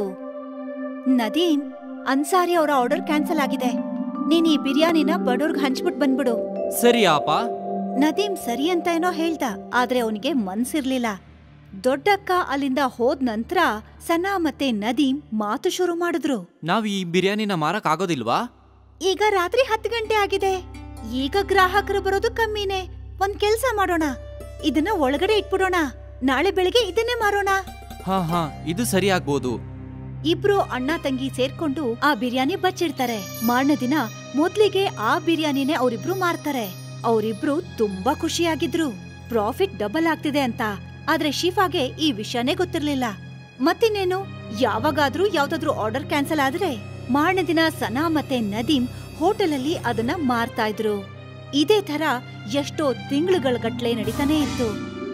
ನದೀಮ್, ಅನ್ಸಾರಿ ಅವರ ಆರ್ಡರ್ ಕ್ಯಾನ್ಸಲ್ ಆಗಿದೆ. ನೀನ್ ಈ ಬಿರಿಯಾನಿನ ಬಡವ್ರಿಗೆ ಹಂಚ್ಬಿಟ್ ಬಂದ್ಬಿಡು. ಸರಿ ಆಪ. ನದೀಮ್ ಸರಿ ಅಂತ ಏನೋ ಹೇಳ್ದ, ಆದ್ರೆ ಅವನಿಗೆ ಮನ್ಸಿರ್ಲಿಲ್ಲ. ದೊಡ್ಡಕ್ಕ ಅಲ್ಲಿಂದ ಹೋದ್ ನಂತರ ಸನಾ ಮತ್ತೆ ನದೀಮ್ ಮಾತು ಶುರು ಮಾಡಿದ್ರು. ನಾವ್ ಈ ಬಿರಿಯಾನಿನ ಮಾರಕ್ ಆಗೋದಿಲ್ವಾ? ಈಗ ರಾತ್ರಿ 10 ಗಂಟೆ ಆಗಿದೆ. ಈಗ ಗ್ರಾಹಕರು ಬರೋದು ಕಮ್ಮಿನೇ. ಒಂದ್ ಕೆಲ್ಸ ಮಾಡೋಣ, ಇದನ್ನ ಒಳಗಡೆ ಇಟ್ಬಿಡೋಣ. ನಾಳೆ ಬೆಳಿಗ್ಗೆ ಇದನ್ನೇ ಮಾರೋಣ. ಹಾ, ಇದು ಸರಿ ಆಗ್ಬೋದು. ಇಬ್ರು ಅಣ್ಣ ತಂಗಿ ಸೇರ್ಕೊಂಡು ಆ ಬಿರಿಯಾನಿ ಬಚ್ಚಿಡ್ತಾರೆ. ಮಾರನೇ ದಿನ ಮೊದ್ಲಿಗೆ ಆ ಬಿರಿಯಾನಿನೇ ಅವರಿಬ್ರು ಮಾರ್ತಾರೆ. ಅವರಿಬ್ರು ತುಂಬಾ ಖುಷಿಯಾಗಿದ್ರು. ಪ್ರಾಫಿಟ್ ಡಬಲ್ ಆಗ್ತಿದೆ ಅಂತ. ಆದ್ರೆ ಶಿಫಾಗೆ ಈ ವಿಷಯನೇ ಗೊತ್ತಿರ್ಲಿಲ್ಲ. ಮತ್ತಿನ್ನೇನು, ಯಾವಾಗಾದ್ರೂ ಯಾವ್ದಾದ್ರು ಆರ್ಡರ್ ಕ್ಯಾನ್ಸಲ್ ಆದ್ರೆ ಮಾರನೇ ದಿನ ಸನಾ ಮತ್ತೆ ನದೀಮ್ ಹೋಟೆಲಲ್ಲಿ ಅದನ್ನ ಮಾರ್ತಾ ಇದ್ರು. ಇದೇ ತರ ಎಷ್ಟೋ ತಿಂಗಳುಗಳಗಟ್ಲೆ ನಡೀತಾನೆ ಇತ್ತು.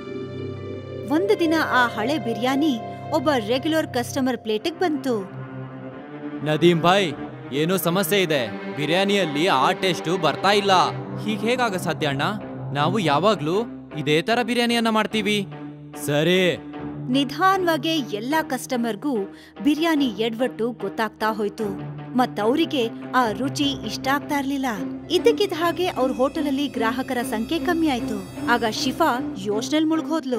ಒಂದು ದಿನ ಆ ಹಳೆ ಬಿರಿಯಾನಿ ಒಬ್ಬ ರೆಗ್ಯುಲರ್ ಕಸ್ಟಮರ್ ಪ್ಲೇಟಿಗೆ ಬಂತು. ನದೀಮ್ ಭಾಯ್, ಏನೋ ಸಮಸ್ಯೆ ಇದೆ. ಬಿರಿಯಾನಿಯಲ್ಲಿ ಆ ಟೇಸ್ಟು ಬರ್ತಾ ಇಲ್ಲ. ಹೀಗ್ ಹೇಗಾಗ ಸಾಧ್ಯ ಅಣ್ಣ? ನಾವು ಯಾವಾಗ್ಲೂ ಇದೇ ತರ ಬಿರಿಯಾನಿಯನ್ನ ಮಾಡ್ತೀವಿ. ಸರಿ. ನಿಧಾನವಾಗಿ ಎಲ್ಲಾ ಕಸ್ಟಮರ್ಗೂ ಬಿರಿಯಾನಿ ಎಡ್ವಟ್ಟು ಗೊತ್ತಾಗ್ತಾ ಹೋಯ್ತು. ಮತ್ತವರಿಗೆ ಆ ರುಚಿ ಇಷ್ಟ ಆಗ್ತಾ ಇರ್ಲಿಲ್ಲ. ಇದ್ದಕ್ಕಿದ್ದ ಹಾಗೆ ಅವ್ರ ಹೋಟೆಲಲ್ಲಿ ಗ್ರಾಹಕರ ಸಂಖ್ಯೆ ಕಮ್ಮಿ ಆಯ್ತು. ಆಗ ಶಿಫಾ ಯೋಚನೆಲ್ ಮುಳುಗೋದ್ಲು.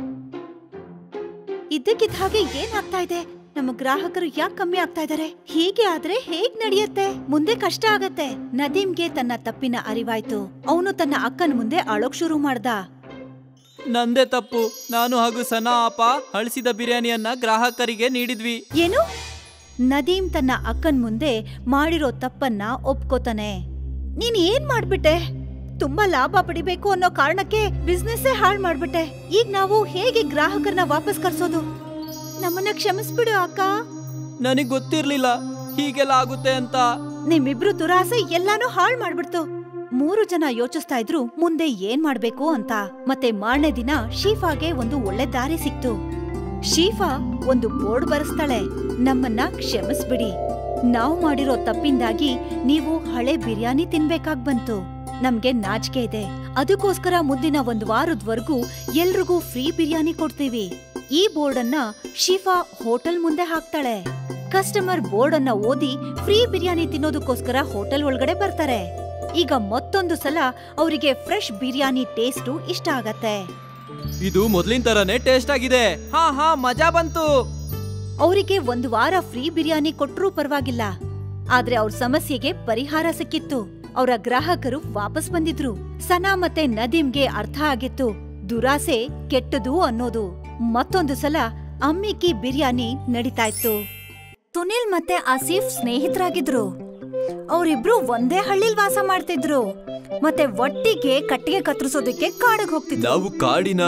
ಇದ್ದಕ್ಕಿದ್ದ ಹಾಗೆ ಏನಾಗ್ತಾ ಇದೆ? ನಮ್ಮ ಗ್ರಾಹಕರು ಯಾಕೆ ಕಮ್ಮಿ ಆಗ್ತಾ ಇದಾರೆ? ಹೀಗೆ ಆದ್ರೆ ಹೇಗ್ ನಡೆಯುತ್ತೆ? ಮುಂದೆ ಕಷ್ಟ ಆಗತ್ತೆ. ನದೀಮ್ಗೆ ತನ್ನ ತಪ್ಪಿನ ಅರಿವಾಯ್ತು. ಅವನು ತನ್ನ ಅಕ್ಕನ ಮುಂದೆ ಅಳೋಕ್ ಶುರು ಮಾಡ್ದ. ನಂದೇ ತಪ್ಪು. ನಾನು ಹಾಗೂ ಸನಾ ಅಪ್ಪ ಹಳಿಸಿದ ಬಿರಿಯಾನಿಯನ್ನ ಗ್ರಾಹಕರಿಗೆ ನೀಡಿದ್ವಿ. ಏನು? ನದೀಮ್ ತನ್ನ ಅಕ್ಕನ್ ಮುಂದೆ ಮಾಡಿರೋ ತಪ್ಪನ್ನ ಒಪ್ಕೋತಾನೆ. ನೀನ್ ಏನ್ ಮಾಡ್ಬಿಟ್ಟೆ? ತುಂಬಾ ಲಾಭ ಪಡಿಬೇಕು ಅನ್ನೋ ಕಾರಣಕ್ಕೆ ಬಿಸ್ನೆಸ್ಸೇ ಹಾಳ್ ಮಾಡ್ಬಿಟ್ಟೆ. ಈಗ ನಾವು ಹೇಗೆ ಗ್ರಾಹಕರನ್ನ ವಾಪಸ್ ಕರ್ಸೋದು? ನಮ್ಮನ್ನ ಕ್ಷಮಿಸ್ಬಿಡು ಅಕ್ಕ. ನನಗ್ ಗೊತ್ತಿರ್ಲಿಲ್ಲ ಹೀಗೆಲ್ಲ ಆಗುತ್ತೆ ಅಂತ. ನಿಮ್ಮಿಬ್ರು ದುರಾಸೆ ಎಲ್ಲಾನು ಹಾಳ್ ಮಾಡ್ಬಿಡ್ತು. 3 ಜನ ಯೋಚಿಸ್ತಾ ಇದ್ರು ಮುಂದೆ ಏನ್ ಮಾಡ್ಬೇಕು ಅಂತ. ಮತ್ತೆ ಮಾರನೇ ದಿನ ಶೀಫಾಗೆ ಒಂದು ಒಳ್ಳೆ ದಾರಿ ಸಿಕ್ತು. ಶೀಫಾ ಒಂದು ಬೋರ್ಡ್ ಬರೆಸ್ತಾಳೆ, ನಮ್ಮನ್ನ ಕ್ಷಮಿಸ್ಬಿಡಿ. ನಾವು ಮಾಡಿರೋ ತಪ್ಪಿಂದಾಗಿ ನೀವು ಹಳೆ ಬಿರಿಯಾನಿ ತಿನ್ಬೇಕಾಗ್ ಬಂತು. ನಮ್ಗೆ ನಾಚಿಕೆ ಇದೆ. ಅದಕ್ಕೋಸ್ಕರ ಮುಂದಿನ 1 ವಾರದವರೆಗೂ ಎಲ್ರಿಗೂ ಫ್ರೀ ಬಿರಿಯಾನಿ ಕೊಡ್ತೀವಿ. ಈ ಬೋರ್ಡ್ ಅನ್ನ ಶಿಫಾ ಹೋಟೆಲ್ ಮುಂದೆ ಹಾಕ್ತಾಳೆ. ಕಸ್ಟಮರ್ ಬೋರ್ಡ್ ಅನ್ನ ಓದಿ ಫ್ರೀ ಬಿರಿಯಾನಿ ತಿನ್ನೋದಕ್ಕೋಸ್ಕರ ಹೋಟೆಲ್ ಒಳಗಡೆ ಬರ್ತಾರೆ. ಈಗ ಮತ್ತೊಂದು ಸಲ ಅವರಿಗೆ ಫ್ರೆಶ್ ಬಿರಿಯಾನಿ ಟೇಸ್ಟು ಇಷ್ಟ ಆಗತ್ತೆ. ಇದು ಮೊದ್ಲಿನ ತರನೇ ಟೇಸ್ಟ್ ಆಗಿದೆ. ಹಾ ಮಜಾ ಬಂತು. ಅವರಿಗೆ 1 ವಾರ ಫ್ರೀ ಬಿರಿಯಾನಿ ಕೊಟ್ರೂ ಪರವಾಗಿಲ್ಲ, ಆದ್ರೆ ಅವ್ರ ಸಮಸ್ಯೆಗೆ ಪರಿಹಾರ ಸಿಕ್ಕಿತ್ತು. ಅವರ ಗ್ರಾಹಕರು ವಾಪಸ್ ಬಂದಿದ್ರು. ಸನಾ ಮತ್ತೆ ನದೀಮ್ಗೆ ಅರ್ಥ ಆಗಿತ್ತು ದುರಾಸೆ ಕೆಟ್ಟದು ಅನ್ನೋದು. ಮತ್ತೊಂದು ಸಲ ಅಮ್ಮಿಕಿ ಬಿರಿಯಾನಿ ನಡೀತಾ ಇತ್ತು. ಸುನಿಲ್ ಮತ್ತೆ ಆಸಿಫ್ ಸ್ನೇಹಿತರಾಗಿದ್ರು. ಅವರಿಬ್ರು ಒಂದೇ ಹಳ್ಳಿಲ್ ವಾಸ ಮಾಡ್ತಿದ್ರು ಮತ್ತೆ ಒಟ್ಟಿಗೆ ಕಟ್ಟಿಗೆ ಕತ್ತರಿಸೋದಕ್ಕೆ ಕಾಡಿಗೆ ಹೋಗ್ತಿದ್ರು. ನಾವು ಕಾಡಿನ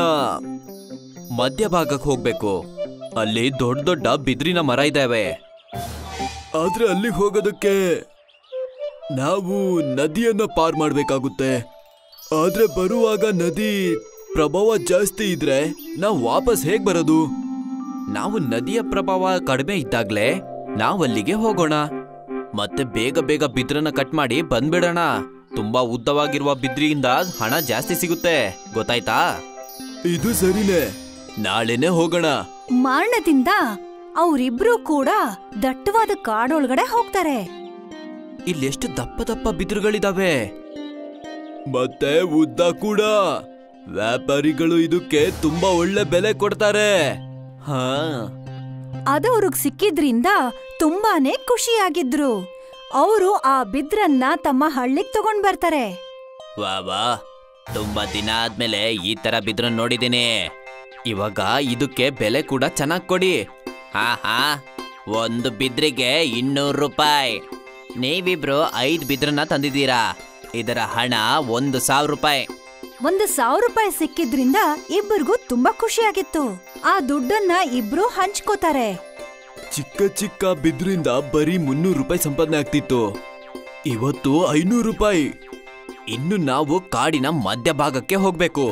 ಮಧ್ಯಭಾಗಕ್ಕೆ ಹೋಗ್ಬೇಕು. ಅಲ್ಲಿ ದೊಡ್ಡ ದೊಡ್ಡ ಬಿದ್ರಿನ ಮರ ಇದಾವೆ. ಆದ್ರೆ ಅಲ್ಲಿಗೆ ಹೋಗೋದಕ್ಕೆ ನಾವು ನದಿಯನ್ನ ಪಾರ್ ಮಾಡ್ಬೇಕಾಗುತ್ತೆ. ಆದ್ರೆ ಬರುವಾಗ ನದಿ ಪ್ರಭಾವ ಜಾಸ್ತಿ ಇದ್ರೆ ನಾವು ವಾಪಸ್ ಹೇಗ್ ಬರೋದು? ನಾವು ನದಿಯ ಪ್ರಭಾವ ಕಡಿಮೆ ಇದ್ದಾಗ್ಲೇ ನಾವಲ್ಲಿಗೆ ಹೋಗೋಣ. ಮತ್ತೆ ಬೇಗ ಬೇಗ ಬಿದ್ರನ್ನ ಕಟ್ ಮಾಡಿ ಬಂದ್ಬಿಡೋಣ. ತುಂಬಾ ಉದ್ದವಾಗಿರುವ ಬಿದ್ರಿಯಿಂದ ಹಣ ಜಾಸ್ತಿ ಸಿಗುತ್ತೆ, ಗೊತ್ತಾಯ್ತಾ? ಇದು ಸರಿನೇ, ನಾಳೆನೆ ಹೋಗೋಣ. ಮಾರಣದಿಂದ ಅವರಿಬ್ರು ಕೂಡ ದಟ್ಟವಾದ ಕಾಡೊಳಗಡೆ ಹೋಗ್ತಾರೆ. ಇಲ್ಲೆಷ್ಟು ದಪ್ಪ ದಪ್ಪ ಬಿದಿರುಗಳಿದಾವೆ, ಮತ್ತೆ ಉದ್ದ ಕೂಡ. ವ್ಯಾಪಾರಿಗಳು ಇದಕ್ಕೆ ತುಂಬಾ ಒಳ್ಳೆ ಬೆಲೆ ಕೊಡ್ತಾರೆ. ಹಾ, ಅದವ್ರಿಗೆ ಸಿಕ್ಕಿದ್ರಿಂದ ತುಂಬಾನೇ ಖುಷಿಯಾಗಿದ್ರು. ಅವರು ಆ ಬಿದ್ರನ್ನ ತಮ್ಮ ಹಳ್ಳಿಗ್ ತಗೊಂಡ್ ಬರ್ತಾರೆ. ವಾ, ತುಂಬಾ ದಿನ ಆದ್ಮೇಲೆ ಈ ತರ ಬಿದ್ರನ್ ನೋಡಿದೀನಿ. ಇವಾಗ ಇದಕ್ಕೆ ಬೆಲೆ ಕೂಡ ಚೆನ್ನಾಗ್ ಕೊಡಿ. ಹಾ, ಒಂದು ಬಿದ್ರಿಗೆ 200 ರೂಪಾಯಿ. ನೀವಿಬ್ರು 5 ಬಿದ್ರನ್ನ ತಂದಿದ್ದೀರಾ. ಇದರ ಹಣ 1,000 ರೂಪಾಯಿ. 1,000 ರೂಪಾಯಿ ಸಿಕ್ಕಿದ್ರಿಂದ ಇಬ್ಬರಿಗೂ ತುಂಬಾ ಖುಷಿಯಾಗಿತ್ತು. ಆ ದುಡ್ಡನ್ನ ಇಬ್ರು ಹಂಚ್ಕೋತಾರೆ. ಚಿಕ್ಕ ಚಿಕ್ಕ ಬಿದ್ರಿಂದ ಬರೀ 300 ರೂಪಾಯಿ ಸಂಪಾದನೆ ಆಗ್ತಿತ್ತು. ಇವತ್ತು 500 ರೂಪಾಯಿ. ಇನ್ನು ನಾವು ಕಾಡಿನ ಮಧ್ಯಭಾಗಕ್ಕೆ ಹೋಗ್ಬೇಕು.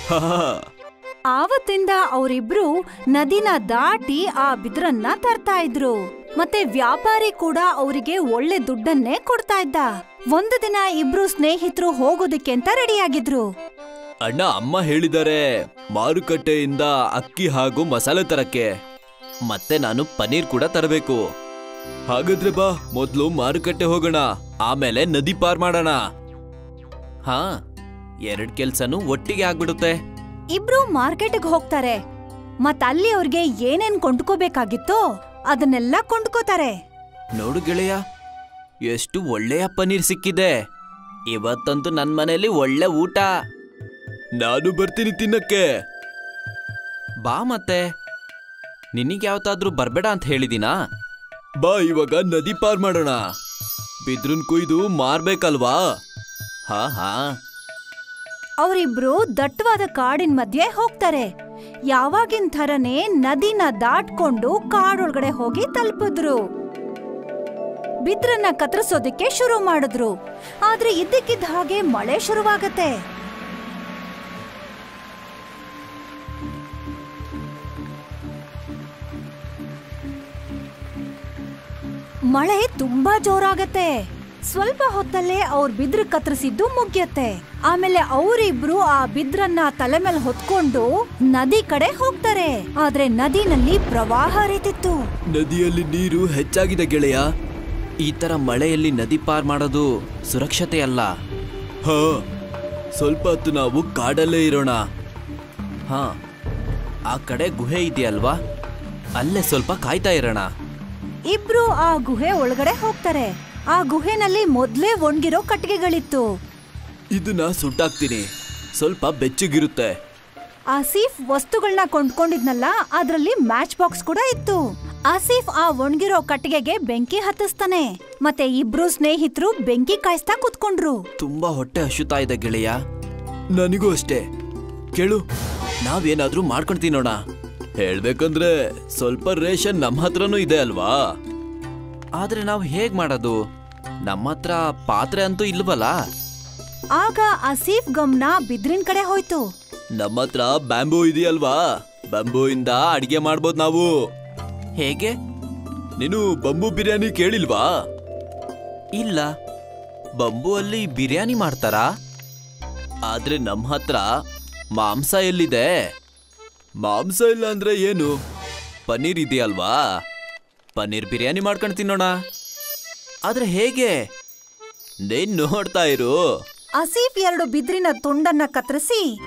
ಆವತ್ತಿಂದ ಅವರಿಬ್ರು ನದಿನ ದಾಟಿ ಆ ಬಿದ್ರನ್ನ ತರ್ತಾ ಇದ್ರು. ಮತ್ತೆ ವ್ಯಾಪಾರಿ ಕೂಡ ಅವರಿಗೆ ಒಳ್ಳೆ ದುಡ್ಡನ್ನೇ ಕೊಡ್ತಾ ಇದ್ದ. ಒಂದು ದಿನ ಇಬ್ರು ಸ್ನೇಹಿತರು ಹೋಗೋದಕ್ಕೆ ಅಂತ ರೆಡಿಯಾಗಿದ್ರು. ಅಣ್ಣ, ಅಮ್ಮ ಹೇಳಿದ್ದಾರೆ ಮಾರುಕಟ್ಟೆಯಿಂದ ಅಕ್ಕಿ ಹಾಗೂ ಮಸಾಲೆ ತರಕ್ಕೆ. ಮತ್ತೆ ನಾನು ಪನೀರ್ ಕೂಡ ತರಬೇಕು. ಹಾಗಾದ್ರೆ ಬಾ, ಮೊದ್ಲು ಮಾರುಕಟ್ಟೆ ಹೋಗೋಣ, ಆಮೇಲೆ ನದಿ ಪಾರ್ ಮಾಡೋಣ. ಹಾ, 2 ಕೆಲ್ಸನೂ ಒಟ್ಟಿಗೆ ಆಗ್ಬಿಡುತ್ತೆ. ಇಬ್ರು ಮಾರ್ಕೆಟ್ಗೆ ಹೋಗ್ತಾರೆ. ಮತ್ ಅಲ್ಲಿ ಅವ್ರಿಗೆ ಏನೇನ್ ಕೊಂಡ್ಕೋಬೇಕಾಗಿತ್ತೋ ಅದನ್ನೆಲ್ಲ ಕೊಂಡ್ಕೋತಾರೆ. ನೋಡು ಗೆಳೆಯ, ಎಷ್ಟು ಒಳ್ಳೆಯ ಪನೀರ್ ಸಿಕ್ಕಿದೆ. ಇವತ್ತಂತೂ ನನ್ ಮನೇಲಿ ಒಳ್ಳೆ ಊಟ. ನಾನು ಬರ್ತೀನಿ ತಿನ್ನಕ್ಕೆ. ಬಾ, ಮತ್ತೆ ನಿನಗೆ ಯಾವತ್ತಾದ್ರೂ ಬರ್ಬೇಡ ಅಂತ ಹೇಳಿದೀನಾ? ಬಾ, ಇವಾಗ ನದಿ ಪಾರ್ ಮಾಡೋಣ. ಬಿದ್ರನ್ ಕುಯ್ದು ಮಾರ್ಬೇಕಲ್ವಾ? ಹಾ. ಅವರಿಬ್ರು ದಟ್ಟವಾದ ಕಾಡಿನ ಮಧ್ಯೆ ಹೋಗ್ತಾರೆ. ಯಾವಾಗಿನ ಥರನೇ ನದಿನ ದಾಟ್ಕೊಂಡು ಕಾಡೊಳಗಡೆ ಹೋಗಿ ತಲುಪಿದ್ರು. ಬಿದ್ರನ್ನ ಕತ್ತರಿಸೋದಕ್ಕೆ ಶುರು ಮಾಡಿದ್ರು. ಆದ್ರೆ ಇದ್ದಕ್ಕಿದ್ದ ಹಾಗೆ ಮಳೆ ಶುರುವಾಗತ್ತೆ. ಮಳೆ ತುಂಬಾ ಜೋರಾಗತ್ತೆ. ಸ್ವಲ್ಪ ಹೊತ್ತಲ್ಲೇ ಅವ್ರ ಬಿದ್ರ ಕತ್ತರಿಸಿದ್ದು ಮುಗಿಯತ್ತೆ. ಆಮೇಲೆ ಅವರಿಬ್ರು ಆ ಬಿದ್ರನ್ನ ತಲೆ ಮೇಲೆ ಹೊತ್ಕೊಂಡು ನದಿ ಕಡೆ ಹೋಗ್ತಾರೆ. ಆದ್ರೆ ನದಿನಲ್ಲಿ ಪ್ರವಾಹ ಹರಿತಿತ್ತು. ನದಿಯಲ್ಲಿ ನೀರು ಹೆಚ್ಚಾಗಿದೆ ಗೆಳೆಯ. ಈ ತರ ಮಳೆಯಲ್ಲಿ ನದಿ ಪಾರ್ ಮಾಡೋದು ಸುರಕ್ಷತೆ ಅಲ್ಲ. ಹಾ, ಸ್ವಲ್ಪ ಹೊತ್ತು ನಾವು ಕಾಡಲ್ಲೇ ಇರೋಣ. ಹಾ, ಆ ಕಡೆ ಗುಹೆ ಇದೆಯಲ್ವಾ, ಅಲ್ಲೇ ಸ್ವಲ್ಪ ಕಾಯ್ತಾ ಇರೋಣ. ಇಬ್ರು ಆ ಗುಹೆ ಒಳಗಡೆ ಹೋಗ್ತಾರೆ. ಆ ಗುಹೆನಲ್ಲಿ ಮೊದ್ಲೇ ಒಣಗಿರೋ ಕಟ್ಟಿಗೆಗಳಿತ್ತು. ಇದನ್ನ ಸುಟ್ಟಾಕ್ತೀನಿ, ಸ್ವಲ್ಪ ಬೆಚ್ಚಗಿರುತ್ತೆ. ಆಸಿಫ್ ವಸ್ತುಗಳನ್ನ ಕೊಂಡ್ಕೊಂಡಿದ್ನಲ್ಲ, ಅದ್ರಲ್ಲಿ ಮ್ಯಾಚ್ ಬಾಕ್ಸ್ ಕೂಡ ಇತ್ತು. ಆಸಿಫ್ ಆ ಒಣಗಿರೋ ಕಟ್ಟಿಗೆಗೆ ಬೆಂಕಿ ಹತ್ತಿಸ್ತಾನೆ. ಮತ್ತೆ ಇಬ್ರು ಸ್ನೇಹಿತರು ಬೆಂಕಿ ಕಾಯಿಸ್ತಾ ಕುತ್ಕೊಂಡ್ರು. ತುಂಬಾ ಹೊಟ್ಟೆ ಹಸುತ್ತಾ ಇದೆ ಗೆಳೆಯ. ನನಗೂ ಅಷ್ಟೇ. ಕೇಳು, ನಾವೇನಾದ್ರೂ ಮಾಡ್ಕೊಂಡು ತಿನ್ನೋಣ. ಹೇಳ್ಬೇಕಂದ್ರೆ ಸ್ವಲ್ಪ ರೇಷನ್ ನಮ್ಮ ಹತ್ರನೂ ಇದೆ ಅಲ್ವಾ? ಆದ್ರೆ ನಾವು ಹೇಗ್ ಮಾಡೋದು? ನಮ್ಮ ಹತ್ರ ಪಾತ್ರೆ ಅಂತೂ ಇಲ್ವಲ್ಲ. ಆಗ ಆಸಿಫ್ ಗಮನ ಬಿದ್ರಿನ ಕಡೆ ಹೋಯ್ತು. ನಮ್ಮ ಹತ್ರ ಬ್ಯಾಂಬೂ ಇದೆಯಲ್ವಾ, ಬಂಬೂ ಇಂದ ಅಡಿಗೆ ಮಾಡ್ಬೋದು ನಾವು. ಹೇಗೆ? ನೀನು ಬಂಬೂ ಬಿರಿಯಾನಿ ಕೇಳಿಲ್ವಾ? ಇಲ್ಲ, ಬಂಬೂ ಅಲ್ಲಿ ಬಿರಿಯಾನಿ ಮಾಡ್ತಾರಾ? ಆದ್ರೆ ನಮ್ಮ ಹತ್ರ ಮಾಂಸ ಎಲ್ಲಿದೆ? ಮಾಂಸ ಇಲ್ಲ ಅಂದ್ರೆ ಏನು? ಪನ್ನೀರ್ ಇದೆಯಲ್ವಾ, ಪನ್ನೀರ್ ಬಿರಿಯಾನಿ ಮಾಡ್ಕೊಂಡು ತಿನ್ನೋಣ. ಆದ್ರೆ ಹೇಗೆ? ನೀನ್ ನೋಡ್ತಾ ಇರು. ಆಸಿಫ್ 2 ಬಿದ್ರಿನ ತುಂಡನ್ನ ಕತ್ತರಿಸಿ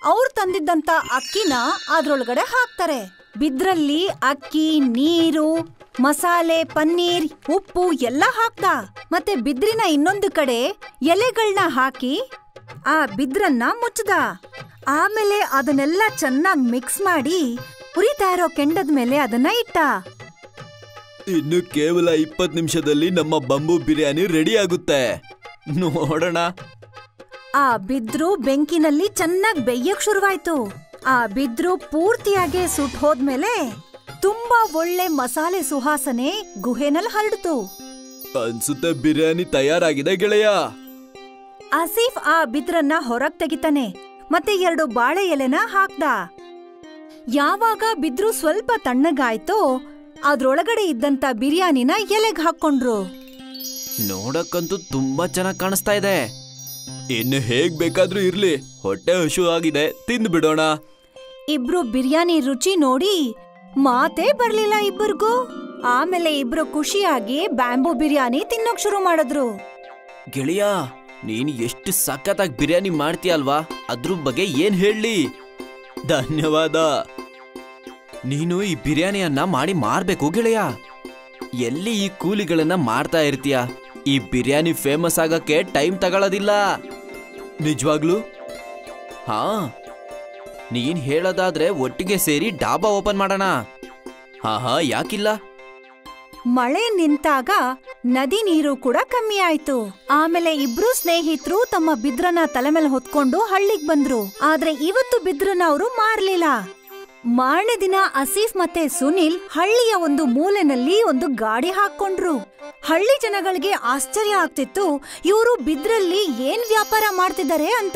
ಅವ್ರು ತಂದಿದ್ದಂತ ಅಕ್ಕಿನ ಅದ್ರೊಳಗಡೆ ಹಾಕ್ತಾರೆ. ಬಿದ್ರಲ್ಲಿ ಅಕ್ಕಿ, ನೀರು, ಮಸಾಲೆ, ಪನ್ನೀರ್, ಉಪ್ಪು ಎಲ್ಲ ಹಾಕ್ದ. ಮತ್ತೆ ಬಿದ್ರಿನ ಇನ್ನೊಂದು ಕಡೆ ಎಲೆಗಳನ್ನ ಹಾಕಿ ಆ ಬಿದ್ರನ್ನ ಮುಚ್ಚದ. ಆಮೇಲೆ ಅದನ್ನೆಲ್ಲ ಚೆನ್ನಾಗಿ ಮಿಕ್ಸ್ ಮಾಡಿ ಉರಿತಾ ಇರೋ ಕೆಂಡದ ಮೇಲೆ ಅದನ್ನ ಇಟ್ಟ. ಇನ್ನು ಕೇವಲ 20 ನಿಮಿಷದಲ್ಲಿ ನಮ್ಮ ಬಂಬೂ ಬಿರಿಯಾನಿ ರೆಡಿ ಆಗುತ್ತೆ. ನೋಡೋಣ. ಆ ಬಿದ್ರು ಬೆಂಕಿನಲ್ಲಿ ಚೆನ್ನಾಗಿ ಬೇಯಕ್ ಶುರುವಾಯ್ತು. ಆ ಬಿದ್ರು ಪೂರ್ತಿಯಾಗಿ ಸುಟ್ಟು ಹೋದ್ಮೇಲೆ ತುಂಬಾ ಒಳ್ಳೆ ಮಸಾಲೆ ಸುವಾಸನೆ ಗುಹೆನಲ್ಲಿ ಹರಡ್ತು. ಅನ್ಸುತ್ತೆ ಬಿರಿಯಾನಿ ತಯಾರಾಗಿದೆ ಗೆಳೆಯ. ಆಸಿಫ್ ಆ ಬಿದ್ರನ್ನ ಹೊರಗ್ ತೆಗಿತಾನೆ ಮತ್ತೆ 2 ಬಾಳೆ ಎಲೆನ ಹಾಕ್ದ. ಯಾವಾಗ ಬಿದ್ರು ಸ್ವಲ್ಪ ತಣ್ಣಗಾಯ್ತೋ ಅದ್ರೊಳಗಡೆ ಇದ್ದಂತ ಬಿರಿಯಾನಿನ ಎಲೆಗ್ ಹಾಕೊಂಡ್ರು. ನೋಡಕ್ಕಂತೂ ತುಂಬಾ ಚೆನ್ನಾಗಿ ಕಾಣಿಸ್ತಾ ಇದೆ. ಇನ್ನು ಹೇಗ್ ಬೇಕಾದ್ರೂ ಇರ್ಲಿ, ಹೊಟ್ಟೆ ಹಶು ಆಗಿದೆ, ತಿಂದು ಬಿಡೋಣ. ಇಬ್ರು ಬಿರಿಯಾನಿ ರುಚಿ ನೋಡಿ ಮಾತೇ ಬರ್ಲಿಲ್ಲ ಇಬ್ಬರಿಗೂ. ಆಮೇಲೆ ಇಬ್ರು ಖುಷಿಯಾಗಿ ಬ್ಯಾಂಬೂ ಬಿರಿಯಾನಿ ತಿನ್ನೋಕ್ ಶುರು ಮಾಡಿದ್ರು. ಗೆಳೆಯ, ನೀನು ಎಷ್ಟು ಸಖತ್ತಾಗಿ ಬಿರಿಯಾನಿ ಮಾಡ್ತೀಯಲ್ವಾ, ಅದ್ರ ಬಗ್ಗೆ ಏನ್ ಹೇಳಿ. ಧನ್ಯವಾದ. ನೀನು ಈ ಬಿರಿಯಾನಿಯನ್ನ ಮಾಡಿ ಮಾರ್ಬೇಕು ಗೆಳೆಯ. ಎಲ್ಲಿ ಈ ಕೂಲಿಗಳನ್ನ ಮಾಡ್ತಾ ಇರ್ತೀಯ? ಈ ಬಿರಿಯಾನಿ ಫೇಮಸ್ ಆಗಕ್ಕೆ ಟೈಮ್ ತಗೊಳ್ಳೋದಿಲ್ಲ. ನಿಜವಾಗ್ಲೂ? ಹಾ, ನೀನ್ ಹೇಳೋದಾದ್ರೆ ಒಟ್ಟಿಗೆ ಸೇರಿ ಡಾಬಾ ಓಪನ್ ಮಾಡೋಣ. ಹಾ, ಯಾಕಿಲ್ಲ? ಮಳೆ ನಿಂತಾಗ ನದಿ ನೀರು ಕೂಡ ಕಮ್ಮಿ ಆಯ್ತು. ಆಮೇಲೆ ಇಬ್ರು ಸ್ನೇಹಿತರು ತಮ್ಮ ಬಿದ್ರನ್ನ ತಲೆ ಮೇಲೆ ಹೊತ್ಕೊಂಡು ಹಳ್ಳಿಗ್ ಬಂದ್ರು. ಆದ್ರೆ ಇವತ್ತು ಬಿದ್ರನ್ನ ಅವರು ಮಾರ್ಲಿಲ್ಲ. ಮಾರನೇ ದಿನ ಆಸಿಫ್ ಮತ್ತೆ ಸುನಿಲ್ ಹಳ್ಳಿಯ ಒಂದು ಮೂಲೆನಲ್ಲಿ ಒಂದು ಗಾಡಿ ಹಾಕೊಂಡ್ರು. ಹಳ್ಳಿ ಜನಗಳಿಗೆ ಆಶ್ಚರ್ಯ ಆಗ್ತಿತ್ತು, ಇವರು ಬಿದ್ರಲ್ಲಿ ಏನ್ ವ್ಯಾಪಾರ ಮಾಡ್ತಿದ್ದಾರೆ ಅಂತ.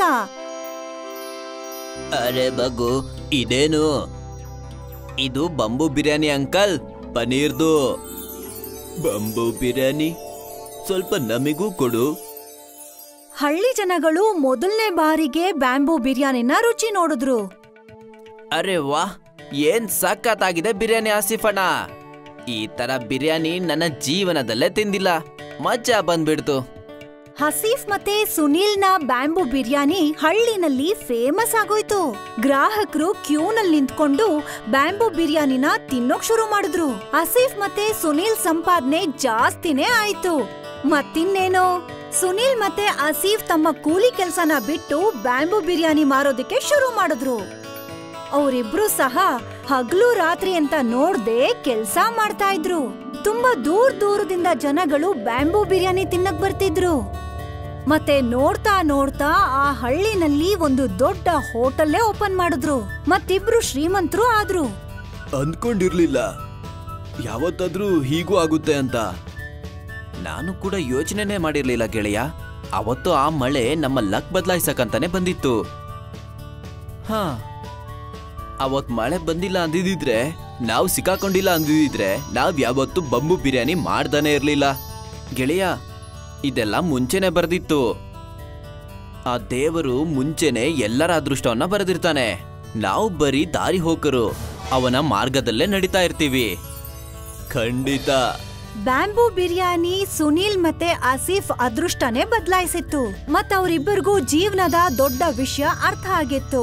ಅರೆ ಮಗು, ಇದೇನು? ಇದು ಬಂಬೂ ಬಿರಿಯಾನಿ ಅಂಕಲ್, ಪನೀರ್ದು. ಬಂಬೂ ಬಿರಿಯಾನಿ ಸ್ವಲ್ಪ ನಮಿಗೂ ಕೊಡು. ಹಳ್ಳಿ ಜನಗಳು ಮೊದಲನೇ ಬಾರಿಗೆ ಬ್ಯಾಂಬೂ ಬಿರಿಯಾನಿನ ರುಚಿ ನೋಡಿದ್ರು. ಅರೆ ವಾಹ್, ಏನ್ ಸಖತ್ತಾಗಿದೆ ಬಿರಿಯಾನಿ ಆಸಿಫಣ್ಣ. ಈ ತರ ಬಿರಿಯಾನಿ ನನ್ನ ಜೀವನದಲ್ಲೇ ತಿಂದಿಲ್ಲ. ಮಜಾ ಬಂದ್ಬಿಡ್ತು. ಆಸಿಫ್ ಮತ್ತೆ ಸುನೀಲ್ನ ಬ್ಯಾಂಬೂ ಬಿರಿಯಾನಿ ಹಳ್ಳಿನಲ್ಲಿ ಫೇಮಸ್ ಆಗೋಯ್ತು. ಗ್ರಾಹಕರು ಕ್ಯೂನಲ್ಲಿ ನಿಂತ್ಕೊಂಡು ಬ್ಯಾಂಬೂ ಬಿರಿಯಾನಿನ ತಿನ್ನೋಕ್ ಶುರು ಮಾಡಿದ್ರು. ಆಸಿಫ್ ಮತ್ತೆ ಸುನೀಲ್ ಸಂಪಾದನೆ ಜಾಸ್ತಿನೇ ಆಯ್ತು. ಮತ್ತಿನ್ನೇನು, ಸುನೀಲ್ ಮತ್ತೆ ಆಸಿಫ್ ತಮ್ಮ ಕೂಲಿ ಕೆಲ್ಸನ ಬಿಟ್ಟು ಬ್ಯಾಂಬೂ ಬಿರಿಯಾನಿ ಮಾರೋದಕ್ಕೆ ಶುರು ಮಾಡಿದ್ರು. ಅವರಿಬ್ರು ಸಹ ಹಗಲು ರಾತ್ರಿ ಅಂತ ನೋಡ್ದೆ ಕೆಲ್ಸ ಮಾಡ್ತಾ ಇದ್ರು. ತುಂಬಾ ದೂರದಿಂದ ಜನಗಳು ಬ್ಯಾಂಬೂ ಬಿರಿಯಾನಿ ತಿನ್ನಕ್ ಬರ್ತಿದ್ರು. ಮತ್ತೆ ನೋಡ್ತಾ ನೋಡ್ತಾ ಆ ಹಳ್ಳಿನಲ್ಲಿ ಒಂದು ದೊಡ್ಡ ಹೋಟೆಲ್ಲೇ ಓಪನ್ ಮಾಡಿದ್ರು. ಮತ್ತಿಬ್ರು ಶ್ರೀಮಂತರು ಆದ್ರು. ಅಂದ್ಕೊಂಡಿರ್ಲಿಲ್ಲ ಯಾವತ್ತಾದ್ರೂ ಹೀಗೂ ಆಗುತ್ತೆ ಅಂತ. ನಾನು ಕೂಡ ಯೋಚನೆನೇ ಮಾಡಿರ್ಲಿಲ್ಲ ಗೆಳೆಯ. ಅವತ್ತು ಆ ಮಳೆ ನಮ್ಮ ಲಕ್ ಬದಲಾಯಿಸಕಂತಾನೆ ಬಂದಿತ್ತು. ಹಾ, ಅವತ್ ಮಳೆ ಬಂದಿಲ್ಲ ಅಂದಿದ್ರೆ, ನಾವು ಸಿಕ್ಕಾಕೊಂಡಿಲ್ಲ ಅಂದಿದ್ರೆ ನಾವ್ ಯಾವತ್ತು ಬಂಬೂ ಬಿರಿಯಾನಿ ಮಾಡ್ದಾನೆ ಇರ್ಲಿಲ್ಲ ಗೆಳೆಯ. ಇದೆಲ್ಲ ಮುಂಚೆನೆ ಬರ್ದಿತ್ತು. ಆ ದೇವರು ಮುಂಚೆನೆ ಎಲ್ಲರ ಅದೃಷ್ಟವನ್ನ ಬರೆದಿರ್ತಾನೆ. ನಾವು ಬರೀ ದಾರಿ ಹೋಕರು, ಅವನ ಮಾರ್ಗದಲ್ಲೇ ನಡೀತಾ ಇರ್ತೀವಿ. ಖಂಡಿತ. ಬ್ಯಾಂಬೂ ಬಿರಿಯಾನಿ ಸುನೀಲ್ ಮತ್ತೆ ಆಸಿಫ್ ಅದೃಷ್ಟನೇ ಬದಲಾಯಿಸಿತ್ತು. ಮತ್ತವರಿಬ್ಬರಿಗೂ ಜೀವನದ ದೊಡ್ಡ ವಿಷಯ ಅರ್ಥ ಆಗಿತ್ತು.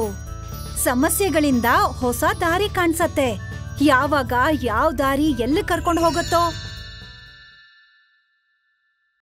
ಸಮಸ್ಯೆಗಳಿಂದ ಹೊಸ ದಾರಿ ಕಾಣಿಸತ್ತೆ. ಯಾವಾಗ ಯಾವ ದಾರಿ ಎಲ್ಲಿ ಕರ್ಕೊಂಡು ಹೋಗುತ್ತೋ